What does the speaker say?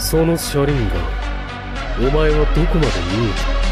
その車輪がお前はどこまで見えた？